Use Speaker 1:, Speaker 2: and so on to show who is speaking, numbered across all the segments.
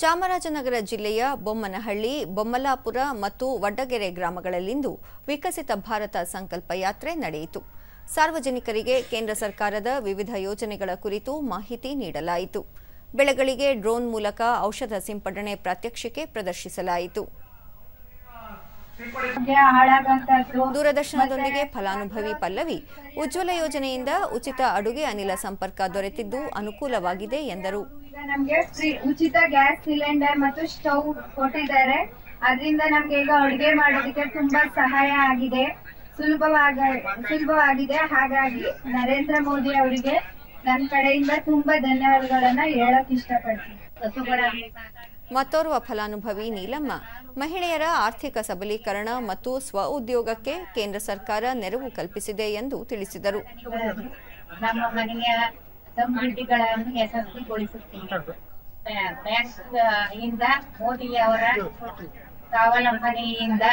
Speaker 1: ಚಾಮರಾಜನಗರ ಜಿಲ್ಲೆಯ ಬೊಮ್ಮನಹಳ್ಳಿ, ಬೊಮ್ಮಲಾಪುರ ಮತ್ತು ವಡ್ಡಗೆರೆ ಗ್ರಾಮಗಳಲ್ಲಿಂದು ವಿಕಸಿತ ಭಾರತ ಸಂಕಲ್ಪ ಯಾತ್ರೆ ನಡೆಯಿತು. ಸಾರ್ವಜನಿಕರಿಗೆ ಕೇಂದ್ರ ಸರ್ಕಾರದ ವಿವಿಧ ಯೋಜನೆಗಳ ಕುರಿತು ಮಾಹಿತಿ ನೀಡಲಾಯಿತು. ಬೆಳೆಗಳಿಗೆ ಡ್ರೋನ್ ಮೂಲಕ ಔಷಧ ಸಿಂಪಡಣೆ ಪ್ರಾತ್ಯಕ್ಷಿಕೆ ಪ್ರದರ್ಶಿಸಲಾಯಿತು. ದೂರದರ್ಶನದೊಂದಿಗೆ ಫಲಾನುಭವಿ ಪಲ್ಲವಿ, ಉಜ್ವಲ ಯೋಜನೆಯಿಂದ ಉಚಿತ ಅಡುಗೆ ಅನಿಲ ಸಂಪರ್ಕ ದೊರೆತಿದ್ದು ಅನುಕೂಲವಾಗಿದೆ ಎಂದರು.
Speaker 2: ನಮಗೆ ಉಚಿತ ಗ್ಯಾಸ್ ಸಿಲಿಂಡರ್ ಮತ್ತು ಸ್ಟವ್ ಕೊಟ್ಟಿದ್ದಾರೆ. ಅದರಿಂದ ನಮ್ಗೆ ಈಗ ಅಡುಗೆ ಮಾಡೋದಕ್ಕೆ ತುಂಬಾ ಸಹಾಯ ಆಗಿದೆ, ಸುಲಭವಾಗಿದೆ. ಹಾಗಾಗಿ ನರೇಂದ್ರ ಮೋದಿ ಅವರಿಗೆ ನನ್ನ ಕಡೆಯಿಂದ ತುಂಬಾ ಧನ್ಯವಾದಗಳನ್ನ ಹೇಳಕ್ ಇಷ್ಟಪಡ್ತೀನಿ.
Speaker 1: ಮತ್ತೋರ್ವ ಫಲಾನುಭವಿ ನೀಲಮ್ಮ, ಮಹಿಳೆಯರ ಆರ್ಥಿಕ ಸಬಲೀಕರಣ ಮತ್ತು ಸ್ವ ಉದ್ಯೋಗಕ್ಕೆ ಕೇಂದ್ರ ಸರ್ಕಾರ ನೆರವು ಕಲ್ಪಿಸಿದೆ ಎಂದು ತಿಳಿಸಿದರು.
Speaker 3: ನಮ್ಮ ಮನೆಯ ಸಮೃದ್ಧಿಗಳನ್ನು ಯಶಸ್ವಿಗೊಳಿಸುತ್ತೀವಿ. ಬ್ಯಾಂಕ್ ಮೋದಿಯವರ ಸ್ವಾವಲಂಬನೆಯಿಂದ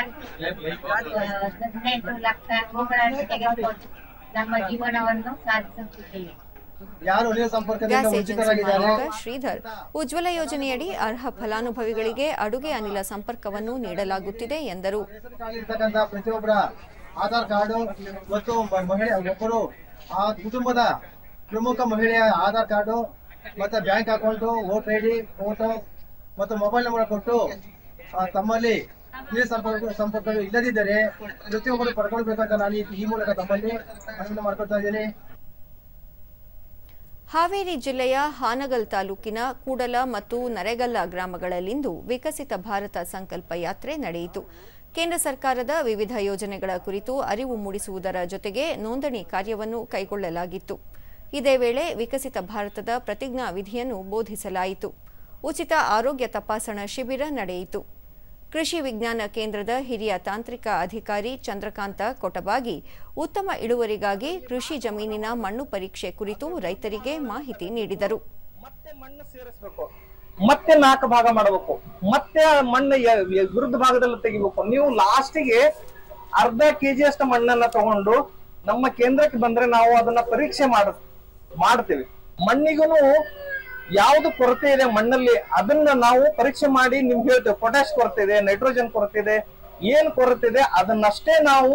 Speaker 3: 18 ಲಕ್ಷ ರುಗಳನ್ನು ತೆಗೆದುಕೊಂಡು ನಮ್ಮ ಜೀವನವನ್ನು ಸಾಧಿಸುತ್ತಿದ್ದೇವೆ.
Speaker 1: ಗ್ಯಾಸ್ ಏಜೆನ್ಸಿ ಮಾಲೀಕ ಶ್ರೀಧರ್, ಉಜ್ವಲ ಯೋಜನೆಯಡಿ ಅರ್ಹ ಫಲಾನುಭವಿಗಳಿಗೆ ಅಡುಗೆ ಅನಿಲ ಸಂಪರ್ಕವನ್ನು ನೀಡಲಾಗುತ್ತಿದೆ ಎಂದರು.
Speaker 4: ಪ್ರತಿಯೊಬ್ಬರ ಆಧಾರ್ ಕಾರ್ಡ್ ಮತ್ತು ಒಬ್ಬರು ಆ ಕುಟುಂಬದ ಪ್ರಮುಖ ಮಹಿಳೆಯ ಆಧಾರ್ ಕಾರ್ಡು ಮತ್ತೆ bank account, voter ID, photo ಮತ್ತು ಮೊಬೈಲ್ ನಂಬರ್ ಕೊಟ್ಟು ತಮ್ಮಲ್ಲಿ ಸಂಪರ್ಕ ಇಲ್ಲದಿದ್ದರೆ ಪ್ರತಿಯೊಬ್ಬರು ಪಡ್ಕೊಳ್ಬೇಕಂತ ನಾನು ಈ ಮೂಲಕ ತಮ್ಮಲ್ಲಿ ಮನವಿ ಮಾಡ್ಕೊಳ್ತಾ ಇದ್ದೀನಿ.
Speaker 1: ಹಾವೇರಿ ಜಿಲ್ಲೆಯ ಹಾನಗಲ್ ತಾಲೂಕಿನ ಕೂಡಲ ಮತ್ತು ನರೇಗಲ್ಲ ಗ್ರಾಮಗಳಲ್ಲಿಂದು ವಿಕಸಿತ ಭಾರತ ಸಂಕಲ್ಪ ಯಾತ್ರೆ ನಡೆಯಿತು. ಕೇಂದ್ರ ಸರ್ಕಾರದ ವಿವಿಧ ಯೋಜನೆಗಳ ಕುರಿತು ಅರಿವು ಮೂಡಿಸುವುದರ ಜೊತೆಗೆ ನೋಂದಣಿ ಕಾರ್ಯವನ್ನು ಕೈಗೊಳ್ಳಲಾಗಿತ್ತು. ಇದೇ ವೇಳೆ ವಿಕಸಿತ ಭಾರತದ ಪ್ರತಿಜ್ಞಾ ವಿಧಿಯನ್ನು ಬೋಧಿಸಲಾಯಿತು. ಉಚಿತ ಆರೋಗ್ಯ ತಪಾಸಣಾ ಶಿಬಿರ ನಡೆಯಿತು. ಕೃಷಿ ವಿಜ್ಞಾನ ಕೇಂದ್ರದ ಹಿರಿಯ ತಾಂತ್ರಿಕ ಅಧಿಕಾರಿ ಚಂದ್ರಕಾಂತ ಕೊಟಬಾಗಿ ಉತ್ತಮ ಇಳುವರಿಗಾಗಿ ಕೃಷಿ ಜಮೀನಿನ ಮಣ್ಣು ಪರೀಕ್ಷೆ ಕುರಿತು ರೈತರಿಗೆ ಮಾಹಿತಿ ನೀಡಿದರು.
Speaker 5: ಮತ್ತೆ ಮಣ್ಣು ಸೇರಿಸಬೇಕು, ಮತ್ತೆ 4 ಭಾಗ ಮಾಡಬೇಕು, ಮತ್ತೆ ಮಣ್ಣು ವಿರುದ್ಧ ಭಾಗದಲ್ಲಿ ತೆಗಿಬೇಕು. ನೀವು ಲಾಸ್ಟಿಗೆ ಅರ್ಧ ಕೆಜಿ ಅಷ್ಟು ಮಣ್ಣನ್ನ ತಗೊಂಡು ನಮ್ಮ ಕೇಂದ್ರಕ್ಕೆ ಬಂದ್ರೆ ನಾವು ಅದನ್ನ ಪರೀಕ್ಷೆ ಮಾಡ್ತೀವಿ. ಮಣ್ಣಿಗೂ ಯಾವ್ದು ಕೊರತೆ ಇದೆ ಮಣ್ಣಲ್ಲಿ ಅದನ್ನ ನಾವು ಪರೀಕ್ಷೆ ಮಾಡಿ ನಿಮ್ಗೆ ಹೇಳ್ತೇವೆ. ಪೊಟ್ಯಾಶ್ ಕೊರತೆ ಇದೆ, ನೈಟ್ರೋಜನ್ ಕೊರತೆ ಇದೆ, ಏನ್ ಕೊರತೆ ಇದೆ ಅದನ್ನಷ್ಟೇ ನಾವು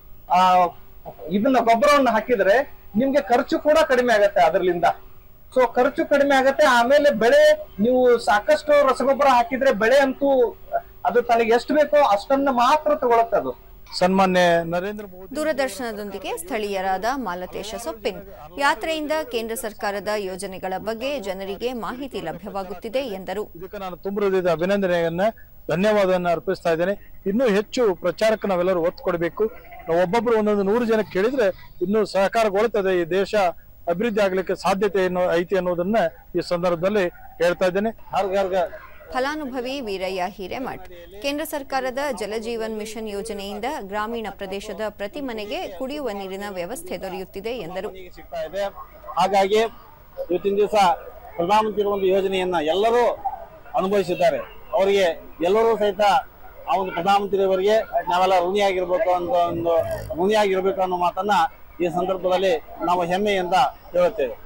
Speaker 5: ಇದನ್ನ ಗೊಬ್ಬರವನ್ನು ಹಾಕಿದ್ರೆ ನಿಮ್ಗೆ ಖರ್ಚು ಕೂಡ ಕಡಿಮೆ ಆಗತ್ತೆ. ಅದರಿಂದ ಖರ್ಚು ಕಡಿಮೆ ಆಗತ್ತೆ. ಆಮೇಲೆ ಬೆಳೆ ನೀವು ಸಾಕಷ್ಟು ರಸಗೊಬ್ಬರ ಹಾಕಿದ್ರೆ ಬೆಳೆ ಅಂತೂ ಅದು ತನಗೆ ಎಷ್ಟು ಬೇಕೋ ಅಷ್ಟನ್ನ ಮಾತ್ರ ತಗೊಳತ್ತೆ. ಅದು
Speaker 4: ಸನ್ಮಾನ್ಯ ನರೇಂದ್ರ ಮೋದಿ.
Speaker 1: ದೂರದರ್ಶನದೊಂದಿಗೆ ಸ್ಥಳೀಯರಾದ ಮಾಲತೇಶ ಸೊಪ್ಪಿನ್, ಯಾತ್ರೆಯಿಂದ ಕೇಂದ್ರ ಸರ್ಕಾರದ ಯೋಜನೆಗಳ ಬಗ್ಗೆ ಜನರಿಗೆ ಮಾಹಿತಿ ಲಭ್ಯವಾಗುತ್ತಿದೆ ಎಂದರು.
Speaker 4: ಇದಕ್ಕೆ ನಾನು ತುಂಬ ಹೃದಯದ ಅಭಿನಂದನೆಯನ್ನ ಧನ್ಯವಾದವನ್ನು ಅರ್ಪಿಸ್ತಾ ಇದ್ದೇನೆ. ಇನ್ನೂ ಹೆಚ್ಚು ಪ್ರಚಾರಕ್ಕೆ ನಾವೆಲ್ಲರೂ ಒತ್ತು ಕೊಡಬೇಕು. ನಾವು ಒಬ್ಬೊಬ್ರು 100 ಜನಕ್ಕೆ ಕೇಳಿದ್ರೆ ಇನ್ನೂ ಸಹಕಾರಗೊಳ್ಳುತ್ತದೆ. ಈ ದೇಶ ಅಭಿವೃದ್ಧಿ ಆಗ್ಲಿಕ್ಕೆ ಸಾಧ್ಯತೆ ಐತಿ ಅನ್ನೋದನ್ನ ಈ ಸಂದರ್ಭದಲ್ಲಿ ಹೇಳ್ತಾ ಇದ್ದೇನೆ.
Speaker 1: ಫಲಾನುಭವಿ ವೀರಯ್ಯ ಹಿರೇಮಠ್, ಕೇಂದ್ರ ಸರ್ಕಾರದ ಜಲಜೀವನ್ ಮಿಷನ್ ಯೋಜನೆಯಿಂದ ಗ್ರಾಮೀಣ ಪ್ರದೇಶದ ಪ್ರತಿ ಮನೆಗೆ ಕುಡಿಯುವ ನೀರಿನ ವ್ಯವಸ್ಥೆ ದೊರೆಯುತ್ತಿದೆ ಎಂದರು.
Speaker 6: ಹಾಗಾಗಿ ಇವತ್ತಿನ ದಿವಸ ಪ್ರಧಾನಮಂತ್ರಿಗಳ ಒಂದು ಯೋಜನೆಯನ್ನ ಎಲ್ಲರೂ ಅನುಭವಿಸಿದ್ದಾರೆ. ಅವರಿಗೆ ಎಲ್ಲರೂ ಸಹಿತ ಆ ಒಂದು ಪ್ರಧಾನಮಂತ್ರಿಯವರಿಗೆ ನಾವೆಲ್ಲ ಋಣಿಯಾಗಿರ್ಬೇಕು ಅನ್ನೋ ಮಾತನ್ನ ಈ ಸಂದರ್ಭದಲ್ಲಿ ನಾವು ಹೆಮ್ಮೆಯಿಂದ ಹೇಳುತ್ತೇವೆ.